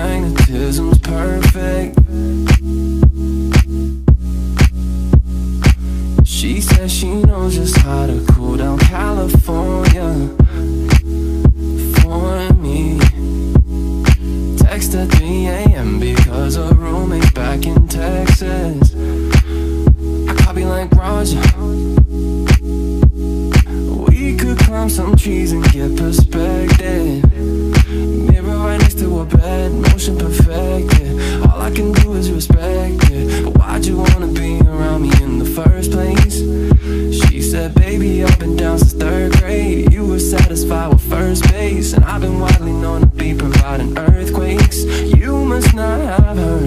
magnetism's perfect. She says she knows just how to cool down California for me. Text at 3 a.m. because her roommate's back in Texas. I copy like Roger. We could climb some trees and get perspective. Mirror right next to her bed, motion perfected. All I can do is respect it. But why'd you wanna be around me in the first place? She said, baby, I've been down since 3rd grade. You were satisfied with first base, and I've been widely known to be providing earthquakes. You must not have heard.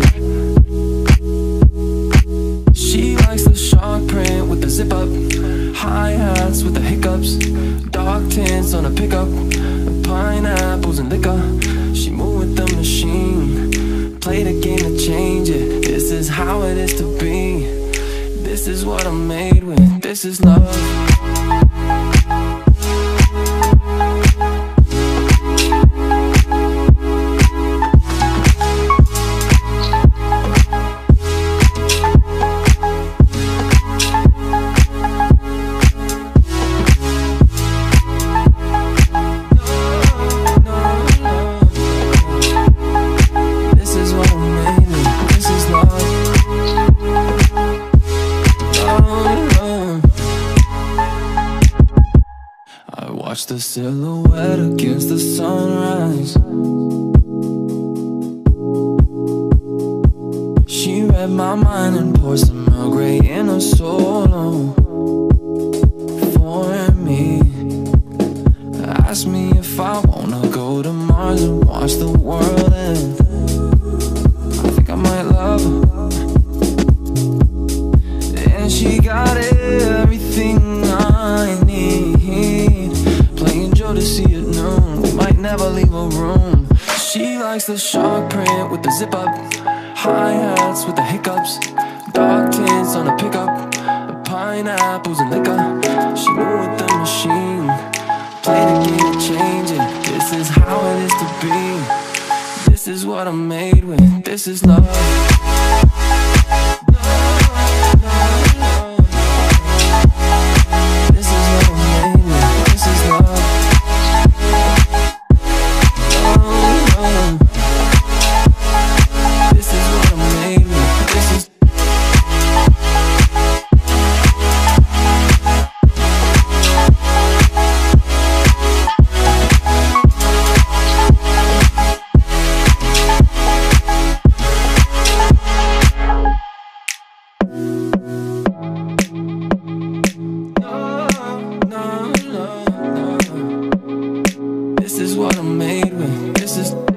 She likes the shark print with the zip up, hi-hats with the hiccups, dark tints on a pickup, pineapples and liquor. She moved with the machine, played a game to change it. This is how it is to be. This is what I'm made with. This is love. Watch the silhouette against the sunrise. She read my mind and poured some Earl Grey in a solo for me. Asked me if I wanna go to Mars and watch the world end. I think I might love her. And she got everything I need. To see it noon, we might never leave a room. She likes the shark print with the zip up, hi-hats with the hiccups, dark tints on a pickup, pineapples and liquor. She moved with the machine, played a game to change it. This is how it is to be. This is what I'm made with. This is love. This is what I'm made with. This is